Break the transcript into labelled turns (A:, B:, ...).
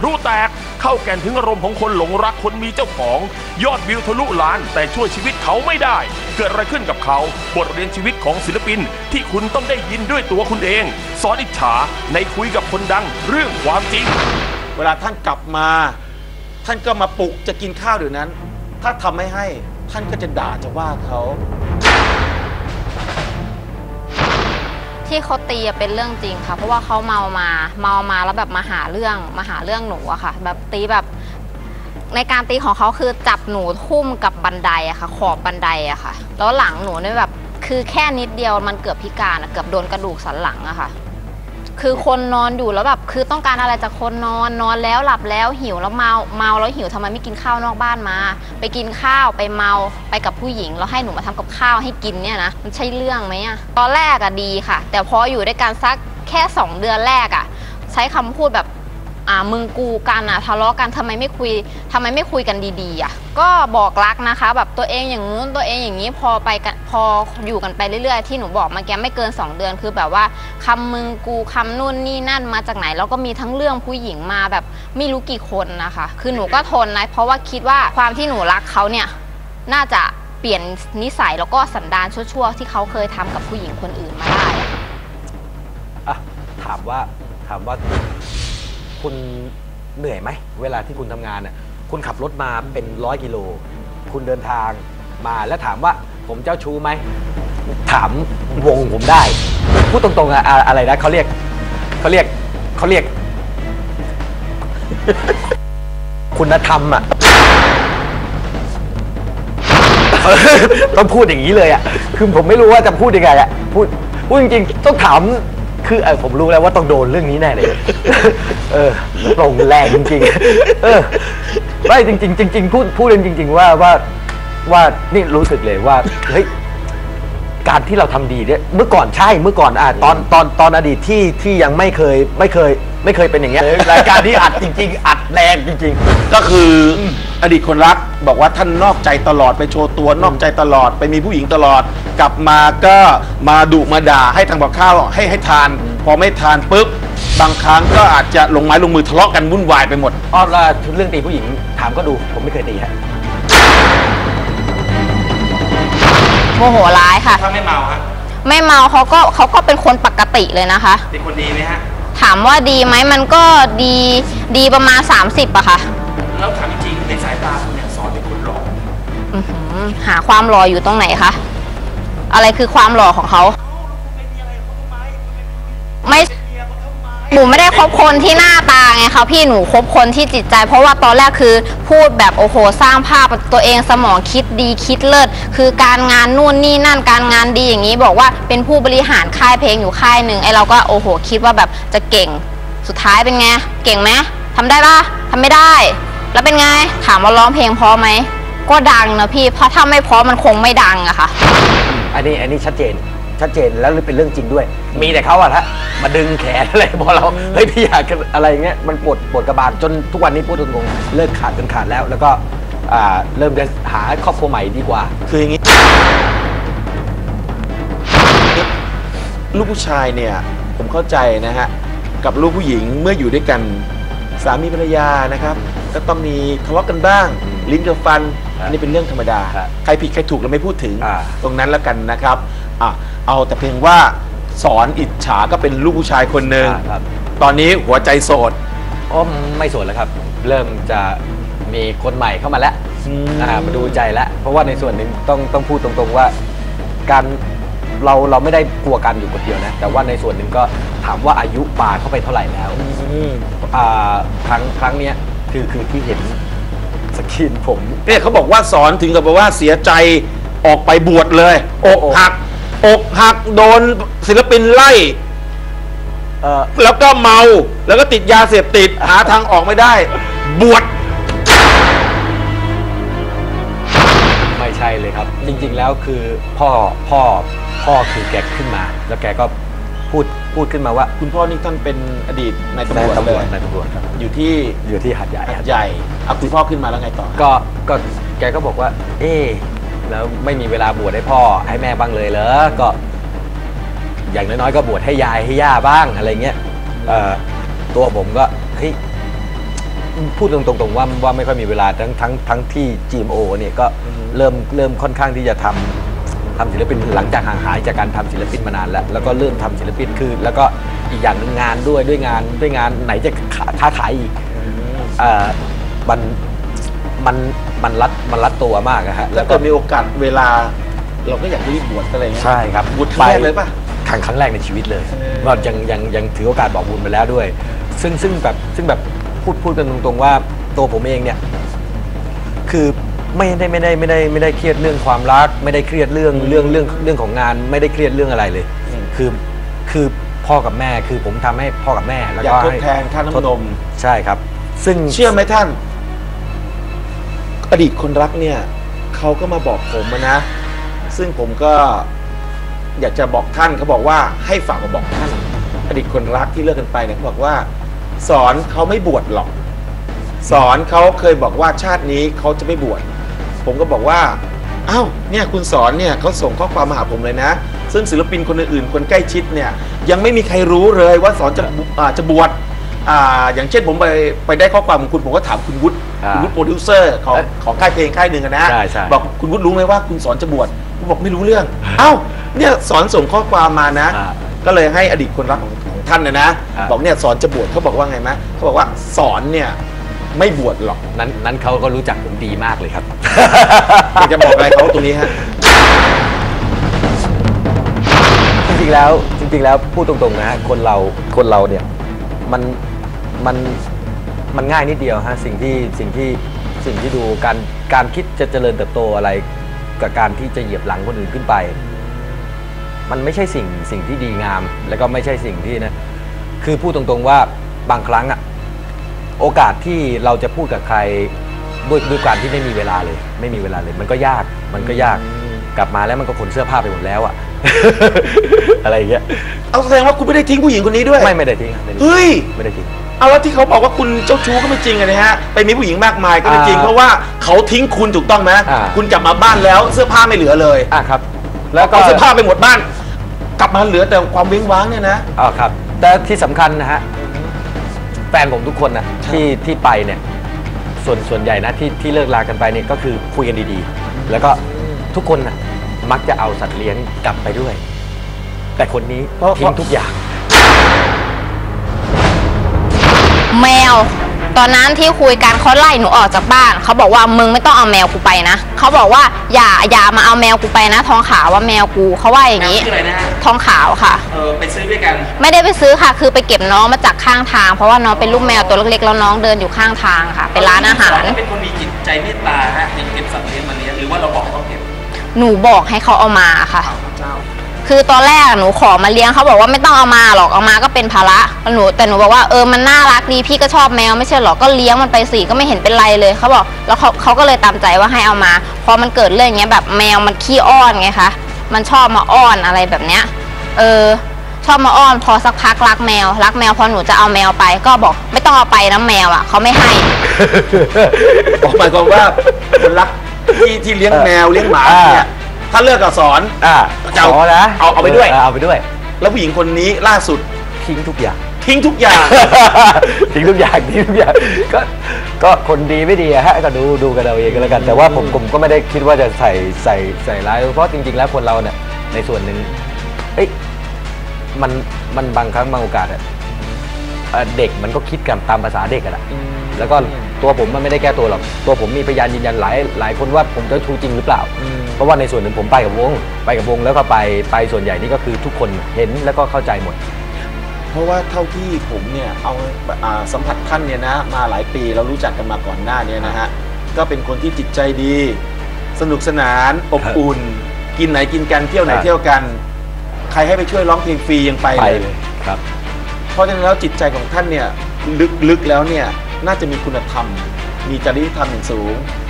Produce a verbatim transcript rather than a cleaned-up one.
A: ลุแตกเข้าแก่นถึงอารมณ์ของคนหลงรักคนมีเจ้าของยอดวิวทะลุล้านแต่ช่วยชีวิตเขาไม่ได้เกิดอะไรขึ้นกับเขาบทเรียนชีวิตของศิลปินที่คุณต้องได้ยินด้วยตัวคุณเองสอนอิจฉาในคุยกับคนดังเรื่องความจริง
B: เวลาท่านกลับมาท่านก็มาปลุกจะกินข้าวเดี๋ยวนั้นถ้าทำไม่ให้ท่านก็จะด่าจะว่าเขา
C: ที่เขาตีเป็นเรื่องจริงค่ะเพราะว่าเขาเมามาเมามาแล้วแบบมาหาเรื่องมาหาเรื่องหนูอะค่ะแบบตีแบบในการตีของเขาคือจับหนูทุ่มกับบันไดอะค่ะขอบบันไดอะค่ะแล้วหลังหนูเนี่ยแบบคือแค่นิดเดียวมันเกือบพิการเกือบโดนกระดูกสันหลังอะค่ะคือคนนอนอยู่แล้วแบบคือต้องการอะไรจากคนนอนนอนแล้วหลับแล้วหิวแล้วเมาเมาแล้วหิวทำไมไม่กินข้าวนอกบ้านมาไปกินข้าวไปเมาไปกับผู้หญิงแล้วให้หนูมาทำกับข้าวให้กินเนี่ยนะมันใช่เรื่องไหมอะตอนแรกอะดีค่ะแต่พออยู่ด้วยกันสักแค่สองเดือนแรกอะใช้คำพูดแบบอ่ามึงกูกันอะทะเลาะกันทำไมไม่คุยทำไมไม่คุยกันดีๆอะก็บอกรักนะคะแบบตัวเองอย่างงู้นตัวเองอย่างนี้พอไปกันพออยู่กันไปเรื่อยๆที่หนูบอกมาแกไม่เกินสองเดือนคือแบบว่าคำมึงกูคำนู่นนี่นั่นมาจากไหนแล้วก็มีทั้งเรื่องผู้หญิงมาแบบไม่รู้กี่คนนะคะคือหนูก็ทนนะเพราะว่าคิดว่าความที่หนูรักเขาเนี่ยน่าจะเปลี่ยนนิสัยแล้วก็สันดานชั่วๆที่เขาเคยทำกับผู้หญิงคนอื่นมาได้
D: อะถามว่าถามว่าคุณเหนื่อยไหมเวลาที่คุณทำงานน่ะคุณขับรถมาเป็นร้อยกิโลคุณเดินทางมาแล้วถามว่าผมเจ้าชู้ไหมถามวงผมได้พูดตรงๆอะอะไรนะเขาเรียกเขาเรียกเขาเรียกคุณธรรมอะต้องพูดอย่างนี้เลยอะคือผมไม่รู้ว่าจะพูดยังไงอะพูดพูดจริงๆต้องถามคือเออผมรู้แล้วว่าต้องโดนเรื่องนี้แน่เลยเออตรงแรงจริงๆเออไม่จริงๆจริงๆพูดพูดจริงๆว่าว่าว่านี่รู้สึกเลยว่าเฮ้ยการที่เราทำดีเนี่ยเมื่อก่อนใช่เมื่อก่อนอ่ะตอนตอนตอนอดีตที่ที่ยังไม่เคยไม่เคยไม่เคยเป็นอย่างเงี้ยรายการที่อัดจริงๆอัดแรงจริง
B: ๆก็คืออดีตคนรักบอกว่าท่านนอกใจตลอดไปโชว์ตัวนอกใจตลอดไปมีผู้หญิงตลอดกลับมาก็มาดุมาด่าให้ทำกับข้าวให้ให้ทานพอไม่ทานปุ๊บบางครั้งก็อาจจะลงไม้ลงมือทะเลาะกันวุ่นวายไปหมด
D: อ้อแล้วเรื่องตีผู้หญิงถามก็ดูผมไม่เคยตีฮะ
C: โมโหร้ายค่ะ
B: ถ้าไม่เมาฮะ
C: ไม่เมาเขาก็เขาก็เป็นคนปกติเลยนะคะ
B: เป็นคนดีไหมฮะ
C: ถามว่าดีไหมมันก็ดีดีประมาณสามสิบอะค่ะ
B: แล้วถามจริงในสายตาคุณเนี่ยสอนเป็นคนหล่อ
C: หาความหล่ออยู่ตรงไหนคะอะไรคือความหล่อของเขาไม่หนูไม่ได้คบคนที่หน้าตาไงคะพี่หนูคบคนที่จิตใจเพราะว่าตอนแรกคือพูดแบบโอ้โหสร้างภาพตัวเองสมองคิดดีคิดเลิศคือการงานนู่นนี่นั่นการงานดีอย่างนี้บอกว่าเป็นผู้บริหารค่ายเพลงอยู่ค่ายหนึ่งไอ้เราก็โอ้โหคิดว่าแบบจะเก่งสุดท้ายเป็นไงเก่งไหมทำได้ปะทำไม่ได้แล้วเป็นไงถามว่าร้องเพลงพอไหมก็ดังนะพี่เพราะถ้าไม่พอมันคงไม่ดังอะค่ะ
D: อันนี้อันนี้ชัดเจนชัดเจนแล้วเป็นเรื่องจริงด้วยมีแต่เขาอะฮะมาดึงแขนอะไรพอเราเฮ้ยพี่อยากอะไรเงี้ยมันปวดปวดกระบาลจนทุกวันนี้พูดตรงๆเลิกขาดจนขาดแล้วแล้วก็เริ่มจะหาครอบครัวใหม่ดีกว่า
B: คืออย่างนี้ลูกผู้ชายเนี่ยผมเข้าใจนะฮะกับลูกผู้หญิงเมื่ออยู่ด้วยกันสามีภรรยานะครับก็ต้องมีทะเลาะกันบ้างลิ้นกับฟันอันนี้เป็นเรื่องธรรมดาใครผิดใครถูกเราไม่พูดถึงตรงนั้นแล้วกันนะครับอ่ะเอาแต่เพียงว่าสอนอิจฉาก็เป็นลูกผู้ชายคนหนึ่งตอนนี้หัวใจโสด
D: อ๋อไม่โสดแล้วครับเริ่มจะมีคนใหม่เข้ามาแล้วมาดูใจแล้วเพราะว่าในส่วนหนึ่งต้องต้องพูดตรงๆว่าการเราเราไม่ได้กลัวกันอยู่คนเดียวนะแต่ว่าในส่วนหนึ่งก็ถามว่าอายุปาเข้าไปเท่าไหร่แล้วครั้งครั้งนี้คือคือที่เห็นสกินผม
B: เนี่ยเขาบอกว่าสอนถึงกับว่าเสียใจออกไปบวชเลยอกหักอกหักโดนศิลปินไล่แล้วก็เมาแล้วก็ติดยาเสพติดหาทางออกไม่ได้บวช
D: ไม่ใช่เลยครับจริงๆแล้วคือพ่อพ่อพ่อคือแกขึ้นมาแล้วแกก็พูดพูดขึ้นมาว่า
B: คุณพ่อนี่ท่านเป็นอดีตนายตำรวจ
D: เลยนายตำรวจครับ
B: อยู่ที่
D: อยู่ที่หาดใหญ่
B: หาดใหญ่เอาคุณพ่อขึ้นมาแล้วไงต่อ
D: ก็ก็แกก็บอกว่าเอ๊แล้วไม่มีเวลาบวชให้พ่อให้แม่บ้างเลยเหรอก็อย่างน้อยๆก็บวชให้ยายให้ย่าบ้างอะไรเงี้ยตัวผมก็เฮ้ยพูดตรงๆว่าว่าไม่ค่อยมีเวลาทั้งทั้งทั้งที่ จี เอ็ม โอ เนี่ยก็เริ่มเริ่มค่อนข้างที่จะทำทำศิลปินหลังจากห่างหายจากการทำศิลปินมานานแล้วแล้วก็เริ่มทำศิลปินคือแล้วก็อีกอย่างหนึ่งงานด้วยด้วยงานด้วยงานไหนจะค้าขายอีกเอ่อมันมันมันรัดมันรัดตัวมากนะฮะ
B: แล้วก็มีโอกาสเวลาเราก็อยากรีบบวชอะไรเงี้ย
D: ใช่ครับ
B: บวชครั้งแรกเลยป่ะ
D: ครั้งครั้งแรกในชีวิตเลย
B: เออ
D: ก็ยังยังยังถือโอกาสบอกบุญไปแล้วด้วย ซึ่งซึ่งแบบซึ่งแบบพูดพูดกันตรงๆว่าตัวผมเองเนี่ยคือไม่ได้ไม่ได้ไม่ได้ไม่ได้เครียดเรื่องความรัก ไม่ได้เครียดเรื่องเรื่องเรื่องเรื่องของงาน ไม่ได้เครียดเรื่องอะไรเลย คือคือพ่อกับแม่คือผมทำให้พ่อกับแม่แล้ว
B: อยา
D: ก็
B: กทด
D: ให้
B: แทนค่าน้ำนม
D: ใช่ครับ ซึ่ง
B: เชื่อไหมท่าน อดีตคนรักเนี่ยเขาก็มาบอกผมนะ ซึ่งผมก็อยากจะบอกท่านเขาบอกว่าให้ฝากมาบอกท่าน อดีตคนรักที่เลิกกันไปเนี่ยเขาบอกว่า สอนเขาไม่บวชหรอก สอนเขาเคยบอกว่าชาตินี้เขาจะไม่บวชผมก็บอกว่าอ้าวเนี่ยคุณสอนเนี่ยเขาส่งข้อความมาหาผมเลยนะ ซึ่งศิลปินคนอื่นๆคนใกล้ชิดเนี่ยยังไม่มีใครรู้เลยว่าสอนจะอ่าจะบวชอ่าอย่างเช่นผมไปไปได้ข้อความของคุณผมก็ถามคุณวุฒิ
D: อ่า
B: คุณวุฒิโปรดิวเซอร์ของของค่ายเพลงค่ายหนึ่งอะนะ
D: ใช่ใช่
B: บอกคุณวุฒิรู้ไหมว่าคุณสอนจะบวชผมบอกไม่รู้เรื่องเอ้าเนี่ยสอนส่งข้อความมานะ
D: อ่า
B: ก็เลยให้อดีตคนรักของของท่านนะนะ
D: อ่า
B: บอกเนี่ยสอนจะบวชเขาบอกว่าไงมะเขาบอกว่าสอนเนี่ยไม่บวชหรอก
D: นั้นนั้นเขาก็รู้จักผมดีมากเลยครับ
B: อยากจะบอกอะไรเขาตรงนี้ฮะ
D: จริงๆแล้วจริงๆแล้วพูดตรงๆนะฮะคนเราคนเราเนี่ยมันมันมันง่ายนิดเดียวฮะสิ่งที่สิ่งที่สิ่งที่ดูการการคิดจะเจริญเติบโตอะไรกับการที่จะเหยียบหลังคนอื่นขึ้นไป มันไม่ใช่สิ่งสิ่งที่ดีงาม แล้วก็ไม่ใช่สิ่งที่นะคือพูดตรงๆว่าบางครั้งอะโอกาสที่เราจะพูดกับใครด้วยด้วยการที่ไม่มีเวลาเลย ไม่มีเวลาเลย มันก็ยากมันก็ยากกลับมาแล้วมันก็ขนเสื้อผ้าไปหมดแล้วอะ อะไรอย่างเงี้ย
B: เอาแสดงว่าคุณไม่ได้ทิ้งผู้หญิงคนนี้ด้วย
D: ไม่ไม่ได้ทิ้งครับไม่ได้ทิ้ง
B: เฮ้ย
D: ไม่ได้ทิ้ง
B: เอาแล้วที่เขาบอกว่าคุณเจ้าชู้ก็ไม่จริงอะนะฮะไปมีผู้หญิงมากมายก็ไม่จริง
D: อ่า
B: เพราะว่าเขาทิ้งคุณถูกต้องไหม
D: อ่า
B: คุณกลับมาบ้านแล้วเสื้อผ้าไม่เหลือเลย
D: อ่ะครับ แล้วก็
B: เอาเสื้อผ้าไปหมดบ้าน กลับมาเหลือแต่ความเว้งว้างเนี่ยนะ
D: อ๋อครับแต่ที่สำคัญนะฮะแฟนผมทุกคนนะที่ที่ไปเนี่ยส่วนส่วนใหญ่นะที่ที่เลิกลากันไปเนี่ยก็คือคุยกันดีๆ แล้วก็ทุกคนนะมักจะเอาสัตว์เลี้ยงกลับไปด้วย แต่คนนี้
B: เพราะ
D: ทิ้งทุกอย่าง
C: แมว ตอนนั้นที่คุยกันเขาไล่หนูออกจากบ้านเขาบอกว่ามึงไม่ต้องเอาแมวกูไปนะเขาบอกว่าอย่าอย่ามาเอาแมวกูไปนะทองขาวว่าแมวกูเขาว่าอย่างนี้
B: ชื่ออะไรนะฮะ
C: ทองขาวค่ะ
B: เออไปซื้อด้วยกัน
C: ไม่ได้ไปซื้อค่ะ คือไปเก็บน้องมาจากข้างทาง เพราะว่าน้องเป็นลูกแมวตัวเล็กๆแล้วน้องเดินอยู่ข้างทางค่ะ เป็นร้านอาหาร
B: เป็นคนมีจิตใจเมตตาฮะถึงเก็บสัตว์เลี้ยงมาเลี้ยงหรือว่าเราบอกให้เขาเก็บ
C: หนูบอกให้เขาเอามาค่ะ
B: เจ้า
C: คือตอนแรกหนูขอมาเลี้ยงเขาบอกว่าไม่ต้องเอามาหรอกเอามาก็เป็นภาระหนูแต่หนูบอกว่าเออมันน่ารักดีพี่ก็ชอบแมวไม่ใช่หรอก็เลี้ยงมันไปสิก็ไม่เห็นเป็นไรเลยเขาบอกแล้วเขาเขาก็เลยตามใจว่าให้เอามาพอมันเกิดเรื่องอย่างเงี้ยแบบแมวมันขี้อ้อนไงคะมันชอบมาอ้อนอะไรแบบเนี้ยเออชอบมาอ้อนพอสักพักรักแมวรักแมวพอหนูจะเอาแมวไปก็บอกไม่ต้องเอาไปนะแมวอ่ะเขาไม่ให้
B: บอกหมายความว่าคนรักที่ที่เลี้ยงแมวเลี้ยงหมาเนี่ยถ้าเลิกกับสอน
D: อ่า
B: จะเอา
D: ขอนะ
B: เอาเอาไปด้วย
D: เอาไปด้วย
B: แล้วผู้หญิงคนนี้ล่าสุด
D: ทิ้งทุกอย่าง
B: ทิ้งทุกอย่าง
D: ทิ้งทุกอย่างทิ้งทุกอย่างก็ก็คนดีไม่ดีอะฮะก็ดูดูกันเอาเองก็แล้วกัน แต่ว่าผมผมก็ไม่ได้คิดว่าจะใส่ใส่ใส่ร้ายเพราะจริงๆแล้วคนเราเนี่ยในส่วนหนึ่งเอ้ยมันมันบางครั้งบางโอกาสอะเอ่อเด็กมันก็คิดกันตามภาษาเด็กกันอะแล้วก็ตัวผมมันไม่ได้แก้ตัวหรอกตัวผมมีพยานยืนยันหลายหลายคนว่าผมเจ้าชู้จริงหรือเปล่า เพราะว่าในส่วนหนึ่งผมไปกับวงไปกับวงแล้วก็ไปไปส่วนใหญ่นี่ก็คือทุกคนเห็นแล้วก็เข้าใจหมด
B: เพราะว่าเท่าที่ผมเนี่ยเอาอ่าสัมผัสท่านเนี่ยนะมาหลายปีเรารู้จักกันมาก่อนหน้านี้นะฮะก็เป็นคนที่จิตใจดี สนุกสนานอบอุ่น กินไหนกินกันเที่ยวไหน
D: ครับ
B: เที่ยวกัน ใครให้ไปช่วยร้องเพลงฟรียังไป
D: ไป
B: เลย
D: เลยครับ
B: เพราะฉะนั้นแล้วจิตใจของท่านเนี่ยลึกๆแล้วเนี่ยน่าจะมีคุณธรรม มีจริยธรรมอย่างสูง